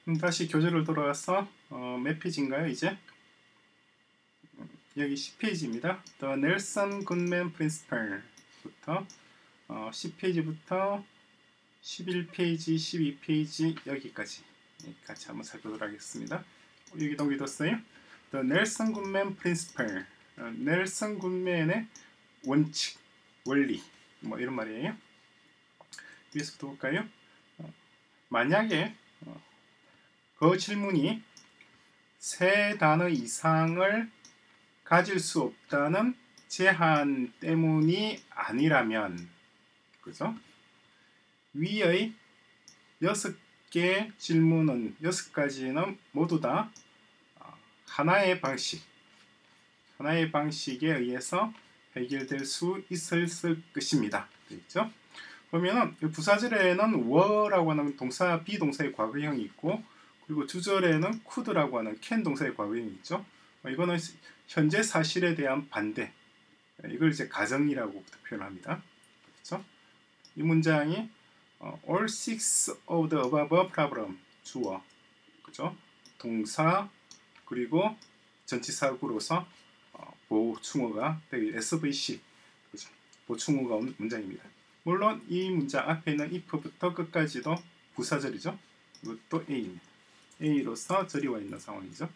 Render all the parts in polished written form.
다시 교재로 돌아와서 몇 페이지인가요? 이제 여기 10페이지입니다. The Nelson Goodman Principle부터 10페이지부터 11페이지, 12페이지 여기까지 같이 한번 살펴보도록 하겠습니다. 여기 넘겨뒀어요. The Nelson Goodman Principle, 넬슨 굿맨의 원칙, 원리, 뭐 이런 말이에요. 위에서부터 볼까요? 만약에 그 질문이 세 단어 이상을 가질 수 없다는 제한 때문이 아니라면, 그죠? 위의 6개 질문은 6가지는 모두 다 하나의 방식에 의해서 해결될 수 있을 것입니다. 되겠죠? 그러면은 부사절에는 were라고 하는 동사 비동사의 과거형이 있고, 그리고 주절에는 could라고 하는 can 동사의 과거형이 있죠. 이거는 현재 사실에 대한 반대, 이걸 이제 가정이라고 표현합니다. 그렇죠? 이 문장이 all six of the above problem, 주어, 그죠? 동사, 그리고 전치사구로서 보충어가 SVC, 그죠? 보충어가 온 문장입니다. 물론 이 문장 앞에 있는 if부터 끝까지도 부사절이죠. 이것도 A입니다. A로서 절이 와 있는 상황이죠.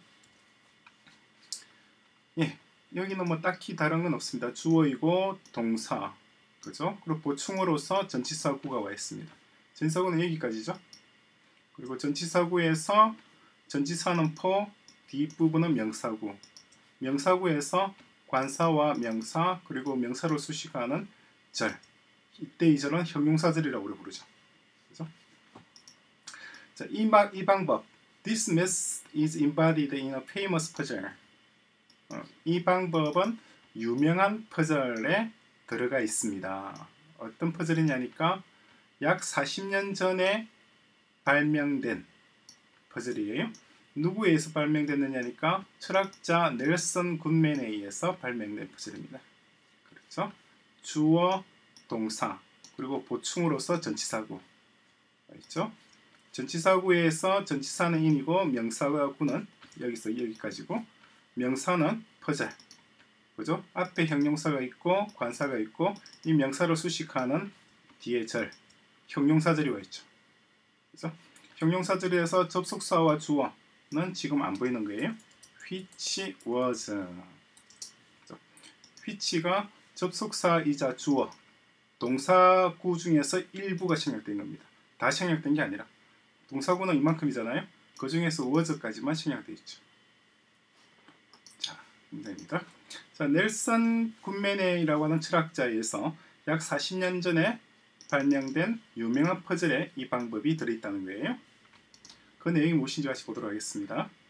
예, 여기는 뭐 딱히 다른 건 없습니다. 주어이고 동사, 그죠? 그리고 보충어로서 전치사구가 와 있습니다. 전치사구는 여기까지죠. 그리고 전치사구에서 전치사는 for, 뒷부분은 명사구, 명사구에서 관사와 명사, 그리고 명사로 수식하는 절, 이때 이 절은 형용사절이라고 부르죠. 그죠? 자, 이 방법, this method is embodied in a famous puzzle. 이 방법은 유명한 퍼즐에 들어가 있습니다. 어떤 퍼즐이냐니까 약 40년 전에 발명된 퍼즐이에요. 누구에 의해서 발명됐느냐니까 철학자 넬슨 굿맨에 의해서 발명된 퍼즐입니다. 그렇죠? 주어, 동사, 그리고 보충으로서 전치사구 있죠? 전치사구에서 전치사는 in이고 명사구는 여기서 여기까지고, 명사는 퍼즐, 그죠? 앞에 형용사가 있고 관사가 있고, 이 명사를 수식하는 뒤에 절, 형용사절이 와 있죠. 그죠? 형용사절에서 접속사와 주어는 지금 안 보이는 거예요. which was, which가 접속사이자 주어, 동사구 중에서 일부가 생략된 겁니다. 다 생략된 게 아니라, 동사구는 이만큼이잖아요. 그 중에서 was까지만 생략되어 있죠. 자, 문제입니다. 자, 넬슨 굿맨이라고 하는 철학자에 의해서 약 40년 전에 발명된 유명한 퍼즐에 이 방법이 들어있다는 거예요. 그 내용이 무엇인지 같이 보도록 하겠습니다.